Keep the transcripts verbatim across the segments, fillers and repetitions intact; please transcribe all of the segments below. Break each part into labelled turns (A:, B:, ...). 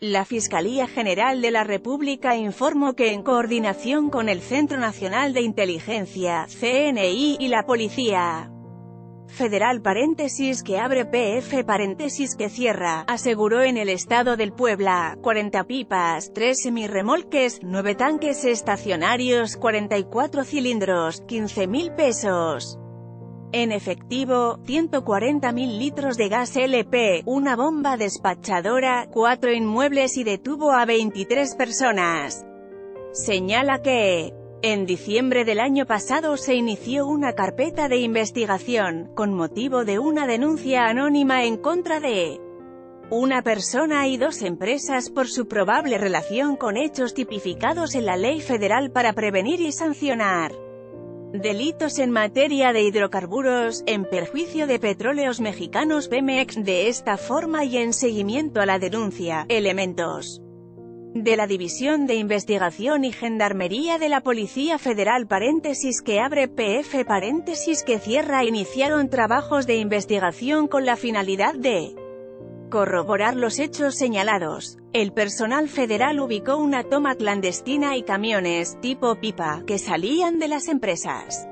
A: La Fiscalía General de la República informó que en coordinación con el Centro Nacional de Inteligencia, C N I, y la Policía Federal paréntesis que abre P F paréntesis que cierra, aseguró en el estado del Puebla, cuarenta pipas, tres semirremolques, nueve tanques estacionarios, cuarenta y cuatro cilindros, quince mil pesos en efectivo, ciento cuarenta mil litros de gas L P, una bomba despachadora, cuatro inmuebles y detuvo a veintitrés personas. Señala que en diciembre del año pasado se inició una carpeta de investigación, con motivo de una denuncia anónima en contra de una persona y dos empresas por su probable relación con hechos tipificados en la Ley Federal para prevenir y sancionar delitos en materia de hidrocarburos, en perjuicio de Petróleos Mexicanos Pemex. De esta forma y en seguimiento a la denuncia, elementos de la División de Investigación y Gendarmería de la Policía Federal paréntesis que abre P F paréntesis que cierra iniciaron trabajos de investigación con la finalidad de corroborar los hechos señalados. El personal federal ubicó una toma clandestina y camiones, tipo pipa, que salían de las empresas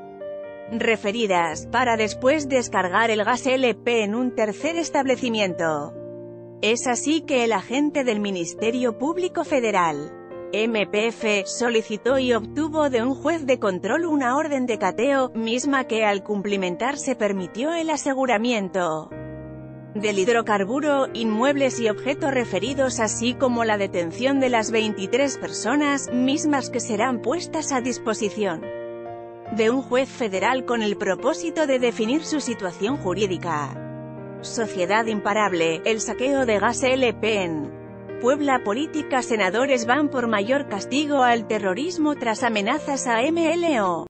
A: referidas, para después descargar el gas L P en un tercer establecimiento. Es así que el agente del Ministerio Público Federal, M P F, solicitó y obtuvo de un juez de control una orden de cateo, misma que al cumplimentarse permitió el aseguramiento del hidrocarburo, inmuebles y objetos referidos así como la detención de las veintitrés personas, mismas que serán puestas a disposición de un juez federal con el propósito de definir su situación jurídica. Sociedad imparable, el saqueo de gas L P en Puebla. Política. Senadores van por mayor castigo al terrorismo tras amenazas a M L O.